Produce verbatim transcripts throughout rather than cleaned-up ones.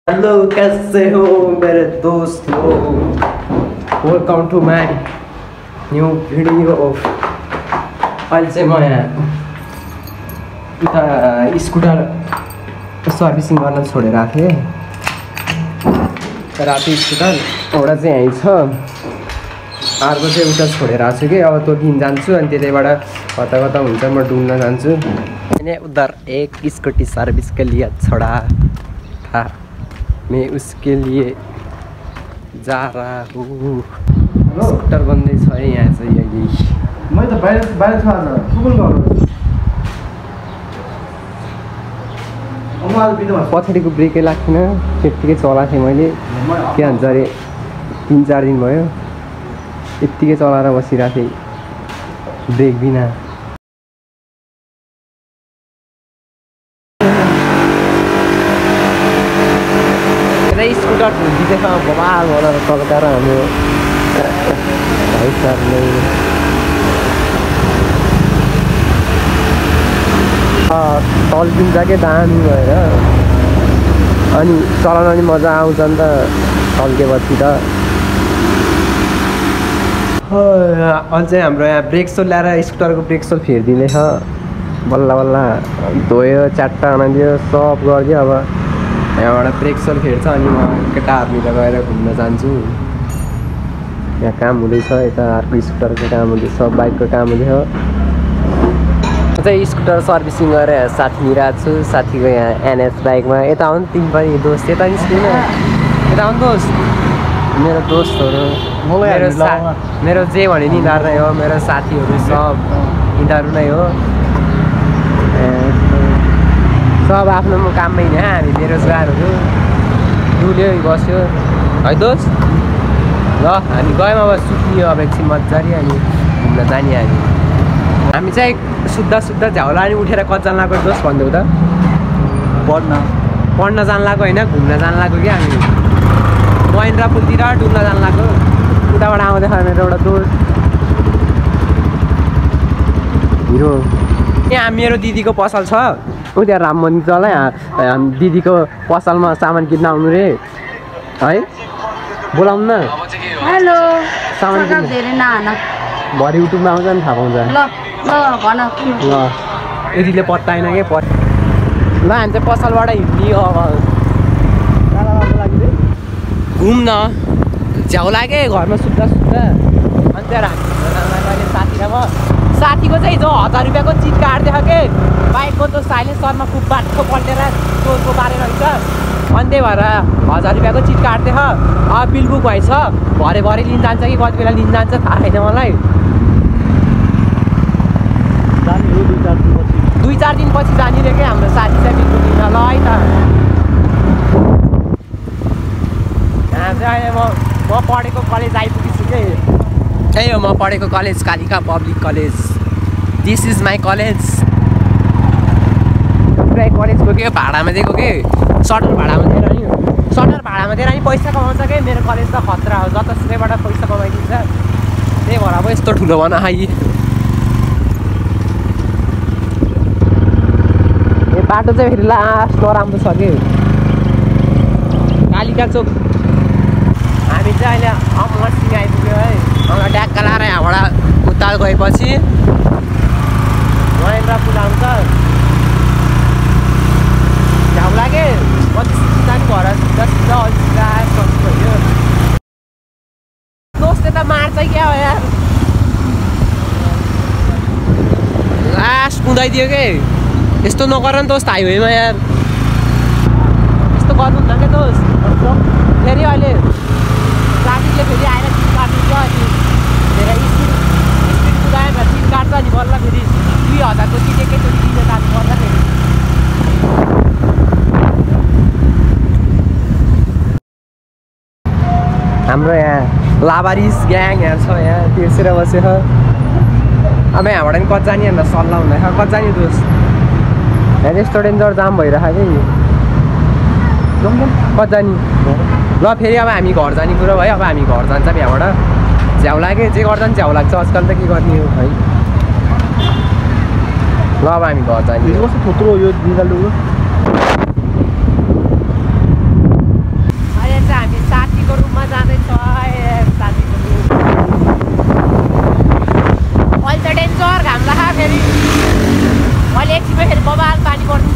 Hello कैसे हो मेरे दोस्तों, welcome to my new video. अहिले चाहिँ म यहाँ उता स्कुटर सर्भिसिङ गर्न छोडेर आएको थिएँ। राति स्कुटर एउटा चाहिँ यहीँ छ, अर्को चाहिँ उता छोडेर आएको छु कि अब त्यो दिन जान्छु अनि त्यतैबाट कता कता हुन्छ म डुल्न जान्छु। मैंने उधर एक स्कूटी सर्विस के लिए छोड़ा था, मैं उसके लिए जा रहा हूँ। स्कुटर बन्दैछ है यहाँ चाहिँ यही। मैं तो बाहिर बाहिर छु आज कुकुल गर्नु। पछाडिको ब्रेकै लाग्थेन, त्यत्तिकै चलाएको थिएँ मैले। के भन्छ अरे तिन चार दिन भयो यत्तिकै चलाएर बसिरहेको थिएँ ब्रेक बिना। स्कुटर ठुल्किँदैछ बबाल बनाएर तलकार हाम्रो भाइ सरले। तल्किन्छ के दामी भएर, अनि चलाउन पनि मजा आउँछ नि त तल्केपछि त। अहिले चाहिँ हाम्रो यहाँ ब्रेक सोल ल्याएर स्कुटरको ब्रेक सोल फेरिदिँदैछ। बल्ल बल्ल धोयो च्याट्टा बनाइदियो सब गरिदियो। अब यहाँबाट ब्रेक सोल फेर्छ अनि म केटाहरूतिर गएर घुम्न जान्छु। यहाँ काम हुँदैछ, यता अर्को स्कुटरको काम हुँदैछ, बाइकको काम हुँदैछ। म चाहिँ स्कुटर सर्भिसिङ गरेर साथी लिइरहेको छु। साथीको यहाँ एनएस बाइकमा। यता आउनु तिमी पनि दोस्त, यता निस्किनु, यता आउनु दोस्त। मेरो दोस्तहरू मेरो सा मेरो जे भने नि यिनीहरू नै हो, मेरो साथीहरू सब यिनीहरू नै हो। सब आफ्नो काममै होइन, हामी बेरोजगारहरू डुल्यो बस्यो है दोस्त। ल हामी गयौँ अब सुत्ने, अब एकछिन मजाले अनि घुम्न जाने। हामी हामी चाहिँ सुत्दा सुत्दा झ्याउला अनि उठेर कति जान लाग्यो दोस्त भन्देऊ त? पढ्न पढ्न जान लाग्यो होइन, घुम्न जान लाग्यो कि हामी महेन्द्र पुलतिर डुल्न जान लाग्यो। उताबाट आउँदैछ मेरो एउटा दोस्त हिरो। यहाँ मेरो दिदीको पसल छ ऊ त्यहाँ राम मन्दिर छ होला। यहाँ दिदीको पसलमा सामान किन्न आउनु रे है, बोलाउनु न। हेलो सामान किन्न धेरै नहान भरे युट्युबमा आउँछ नि थाहा पाउँछ। ल ल भन ल यतिले पत्ताएन के प ल हामी चाहिँ पसलबाट हिँड्ने हो। अब घुम्न झ्याउ लाग्यो घरमा सुत्दा सुत्दा, अनि त्यहाँ हामी साथी र म। साथीको चाहिँ जो हजार रुपियाँको चिज काट्दै थियो कि बाइकको त्यो साइलेन्सरमा खुब बाटो पल्टेर चोरको पारेर हुन्छ, अनि त्यही भएर हजार रुपियाँको चिज काट्दै थियो। अब बिल बुक भएछ, भरे भरे लिन जान्छ कि कति बेला लिन जान्छ थाहा छैन मलाई। दुई चार दिनपछि जाने रे क्या हाम्रो साथी चाहिँ बिल बुक लिन। ल है त यहाँ चाहिँ अहिले म म पढेको कलेज आइपुगेछु कि। त्यही हो म पढेको college Kalika public college. This is my college. प्रायः कलेज गयो भाडामा दिएको कि, सटर भाडामा दिएर नि सटर भाडामा दिएर नि पैसा कमाउँछ कि। मेरो कलेज त खतरा हो, जतासुकैबाट पैसा कमाइदिन्छ। त्यही भएर अब यस्तो ठुलो भन आइ। ए बाटो चाहिँ फेरि लास्ट नराम्रो छ कि कालिका चोक। हामी चाहिँ अहिले अमरसिंह आइपुग्यो है। अँ ड्याक्का लाएर यहाँबाट उता गएपछि महेन्द्र पुल आउँछ। झ्याउ लाग्यो कति सिधा नि भएर सिधा सिधा अलि सिधा सस्तो भयो। दोस्त यता मार्छ क्या हो यार, लास्ट कुदाइदियो कि। यस्तो नगर नि दोस्त हाइवेमा यार, यस्तो गर्नुहुन्न क्या दोस्त। फेरि अहिले ट्राफिकले फेरि आएर चिज काट्नुहुन्छ, अनि धेरै स्पिड स्पिड कुदायो भने चिज काट्छ नि बल्ल फेरि दुई हजारको चिज एकैचोटि दिने काट्नु पर्छ फेरि। हाम्रो यहाँ लाबारिस ग्याङ यहाँ छ, यहाँ तिर्सेर बसेर। अब यहाँबाट पनि कति जाने अन्त सल्लाह हुँदैछ कति जाने दोस्त। यहाँ रेस्टुरेन्ट जर जाम भइरहेको कि कति जाने। ल फेरि अब हामी घर जाने कुरो भयो। अब हामी घर जान्छौँ यहाँबाट। झ्याउ लाग्यो जे गर्दा पनि झ्याउ लाग्छ आजकल त के गर्ने हो है। ल अब हामी घर जाने। कस्तो थोत्रो यो निकाल्नु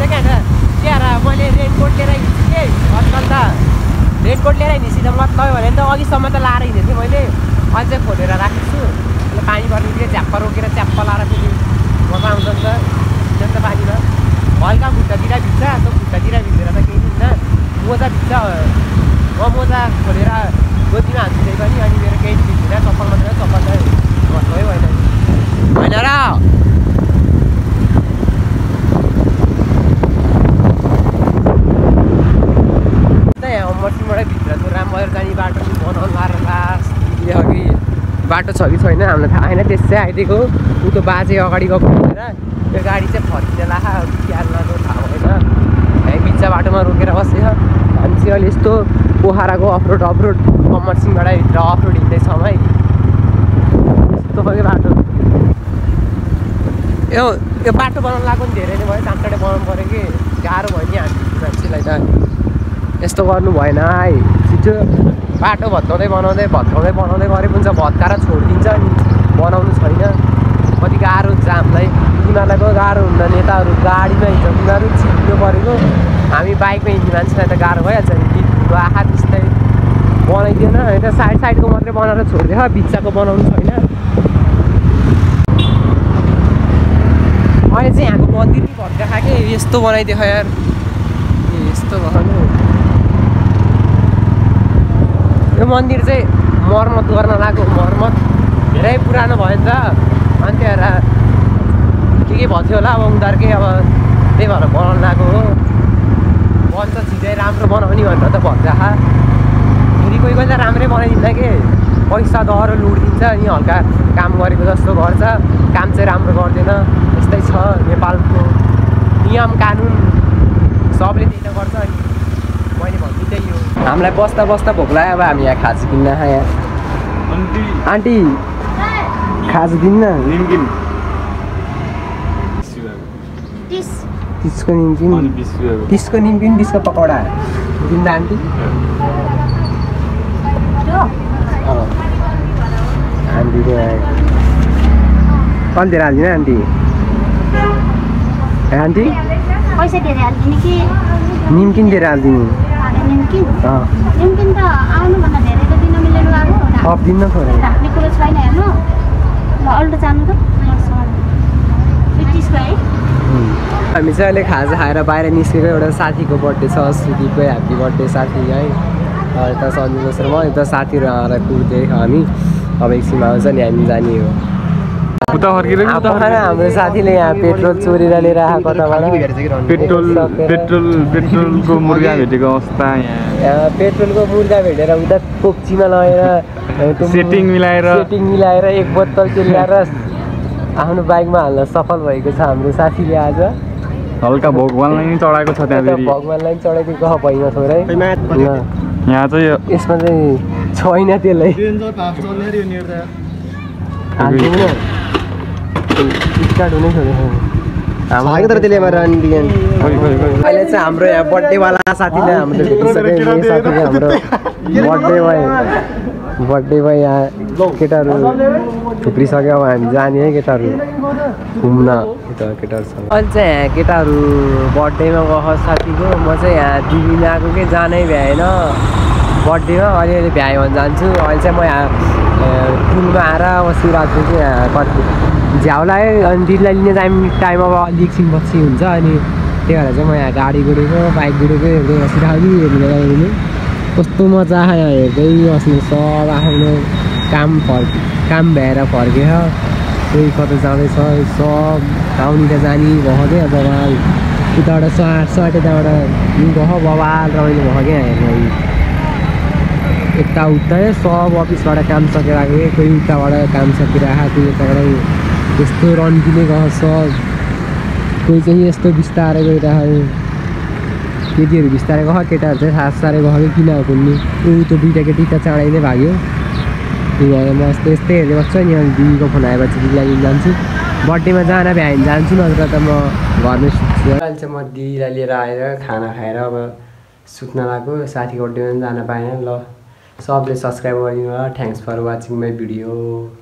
हुन्छ क्या क्या मैले रेनकोट लिएर हिँड्छु कि आजकल त रेनकोट लिएर हिँड्ने सिधै मतलब भने त अघिसम्म त लाएर हिँडेको थिएँ मैले अझै खोलेर राखेको छु अहिले पानी पर्ने बित्तिकै झ्याप्प रोकेर च्याप्प लाएर फेरि मजा आउँछ नि त त्यस्तो पानीमा हल्का खुट्टातिर भिज्छ त्यो खुट्टातिर भिजेर त केही हुन्न मोजा भिज्छ म मोजा खोलेर गोतीमा हान्छु त्यही पनि अनि मेरो केही भिज्दैन चप्पल मात्रै चप्पल त घट्नै भएन होइन र अमरसिंहबाटै भित्र त्यो रामबजार जाने बाटो चाहिँ बनाउनु आएर लास्टले अघि बाटो छ कि छैन हामीलाई थाहा छैन त्यसै आइदिएको ऊ त्यो बाजे अगाडि गएको भनेर त्यो गाडी चाहिँ फर्किँदै लाखा क्याल लाग्यो थाहा भएन है बिच बाटोमा रोकेर बसेछ हामी चाहिँ अहिले यस्तो पोखराको अफरोड अफरोड अमरसिंहबाटै भित्र अफरोड हिँड्दैछौँ है यस्तो खालको बाटो यो यो बाटो बनाउनु लाग्यो नि धेरै नै भयो चाँडै बनाउनु पऱ्यो कि गाह्रो भयो नि हामी मान्छेलाई त यस्तो गर्नु भएन है छिटो बाटो भत्काउँदै बनाउँदै भत्काउँदै बनाउँदै गरे पनि छ भत्काएर छोडिदिन्छ नि बनाउनु छैन कति गाह्रो हुन्छ हामीलाई उनीहरूलाई पो गाह्रो हुँदैन नेताहरू गाडीमा हिँड्छ उनीहरू छिट्नु परेको हामी बाइकमा हिँड्ने मान्छेलाई त गाह्रो भइहाल्छ नि ठुलो आँखा त्यस्तै बनाइदिएन होइन साइड साइडको मात्रै बनाएर छोडिदिएछ बिचको बनाउनु छैन अहिले चाहिँ यहाँको मन्दिर नि भत्का खाएँ यस्तो बनाइदिएछ यार ए यस्तो भयो यो मन्दिर चाहिँ मर्मत गर्न लाग्यो मर्मत धेरै पुरानो भयो नि त अनि त्यहाँ के के भएको थियो होला अब उनीहरूकै अब त्यही भएर बनाउनु लाग्यो हो बन्छ छिटै राम्रो बनाउने भनेर त भन्छ फेरि कोही कोही त राम्रै बनाइदिन्छ कि पैसा दरो लुटिदिन्छ अनि हल्का काम गरेको जस्तो गर्छ काम चाहिँ राम्रो गर्दैन यस्तै छ नेपालको नियम कानुन सबले त्यही त गर्छ अनि मैले भन्नु त्यही हो हामीलाई बस्दा बस्दा भोक लाग्यो अब हामी यहाँ खाजा किन्न यहाँ आन्टी खाजा दिन्न निम्किन तिसको निम्किन तिसको निम्किन तिसको पकौडा दिन्छ आन्टी आन्टी कति धेरै हालिदिनु आन्टी आन्टी पैसा धेरै हालिदिने कि निम्किन धेरै हालिदिनु निम्किन निम्किन त आउनुभन्दा धेरै त दिन मिलेर आएको थप दिन्न थोरै राख्ने कुरो छैन हेर्नु ल अल्टो जानु त तिसको है हामी चाहिँ अहिले खाजा खाएर बाहिर निस्केको एउटा साथीको बर्थडे छ सुदीपको ह्याप्पी बर्थडे साथी है यता सन्जु दोस्रोमा यता साथीहरू आएर कुर्दै हामी अब एकछिनमा आउँछ नि हामी जाने हो हाम्रो साथीले यहाँ पेट्रोल चोरेर लिएर आएको कताबाट पेट्रोल पेट्रोल पेट्रोलको मुर्गा भेटेको अवस्था यहाँ पेट्रोलको मुर्गा भेटेर उता पोक्चीमा लगेर सेटिङ मिलाएर सेटिङ मिलाएर एक बोतल तेल ल्याएर आफ्नो बाइकमा हाल्न सफल भएको छ हाम्रो साथीले आज हल्का भगवानलाई पनि चढाएको छ त्यहाँ भगवानलाई पनि चढाइदिएको छ भैया थोरै यहाँ चाहिँ यसमा चाहिँ छैन त्यसलाई स्टार्ट हुनै छोडेको हाम्रो तर त्यसले अहिले चाहिँ हाम्रो यहाँ बर्थडेवाला साथीले हाम्रो भेटिसक्यो साथीले हाम्रो बर्थडे भयो बर्थडे भयो यहाँ केटाहरू थुप्रिसक्यो अब हामी जाने है केटाहरू घुम्न केटाहरूसँग अहिले चाहिँ यहाँ केटाहरू बर्थडेमा गएको साथीको म चाहिँ यहाँ दिदीमा आएको कि जानै भ्याएन बर्थडेमा अलिअलि भ्यायो भने जान्छु अहिले चाहिँ म यहाँ पुलमा आएर बसिरहेको छु यहाँ कति झ्याउ लाग्यो अनि दिदीलाई लिने टाइम टाइम अब अलिक एकछिन पछि हुन्छ अनि त्यही भएर चाहिँ म यहाँ गाडी गुडेको बाइक गुडेको हेर्दै बसिरहेको छु हेर्नु कस्तो मजा आयो यहाँ हेर्दै बस्नु सब आफ्नो काम फर्क काम भ्याएर फर्केछ कोही कता जाँदैछ सब आउनी त जाने भयो क्या बबाल उताबाट साट साट यताबाट गयो बबाल रमाइलो भयो क्या हेर्नु यता उता सब अफिसबाट काम सकेर आएको कोही उताबाट काम सकेर आएको कोही यताबाट यस्तो रन्किने गयो सब कोही चाहिँ यस्तो बिस्तारै गइरहेको केटीहरू बिस्तारै गयो केटाहरू चाहिँ सास साह्रै गयो किन हो कुन्नी ऊ त्यो दुइटा केटी त चाँडै नै भाग्यो त्यो भएर म यस्तो यस्तै हेर्दै बस्छु नि अनि दिदीको फोन आएपछि दिदीलाई लिन जान्छु बर्थडेमा जान भ्यायो भने जान्छु नत्र त म घरमै सुत्छु अहिले चाहिँ म दिदीलाई लिएर आएर खाना खाएर अब सुत्न लाग्यो साथीको बर्थडेमा पनि जान पाएन ल सबले सब्सक्राइब गरिदिनु होला thanks for watching my video.